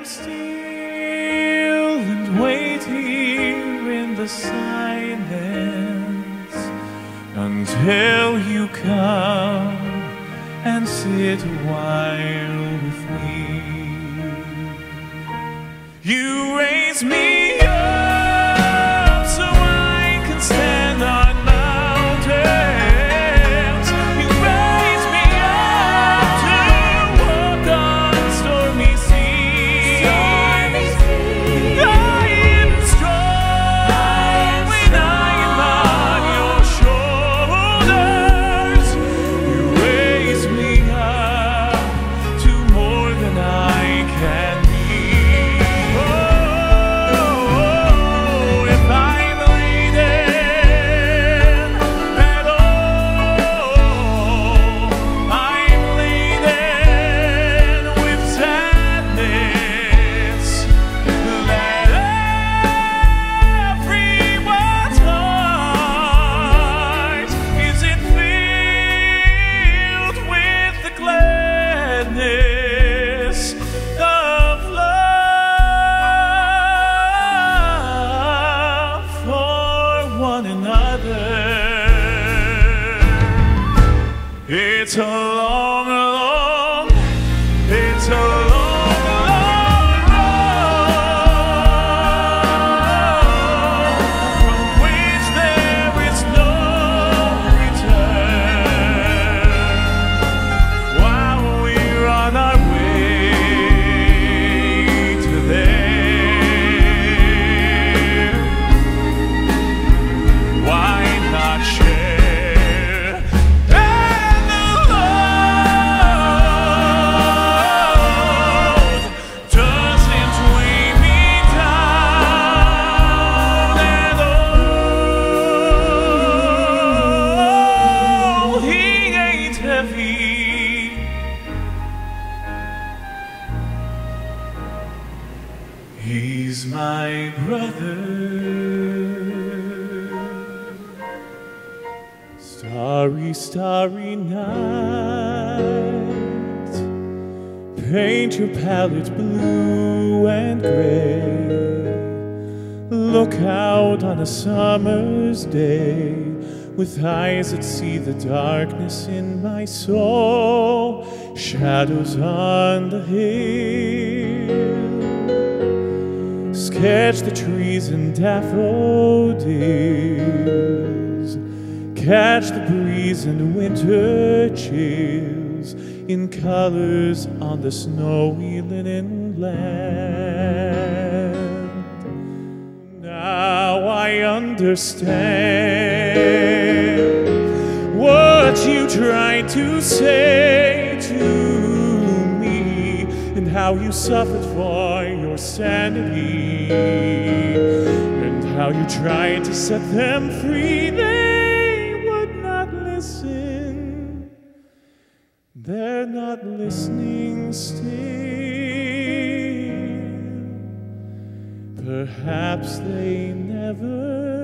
still and wait here in the silence until you come and sit a while with me. You raise me up so I can stand on mountains. You raise me up to walk on stormy seas. I am strong when I am on your shoulders. You raise me up to more than I can be. It's a long, long, it's a long, long road from which there is no return. While we're on our way to there, why not share? He's my brother. Starry, starry night, paint your palette blue and gray. Look out on a summer's day with eyes that see the darkness in my soul. Shadows on the hill, sketch the trees and daffodils, catch the breeze and winter chills in colors on the snowy linen land. Now I understand what you tried to say to me, and how you suffered for your sanity, and how you tried to set them free. They would not listen. They're not listening still. Perhaps they never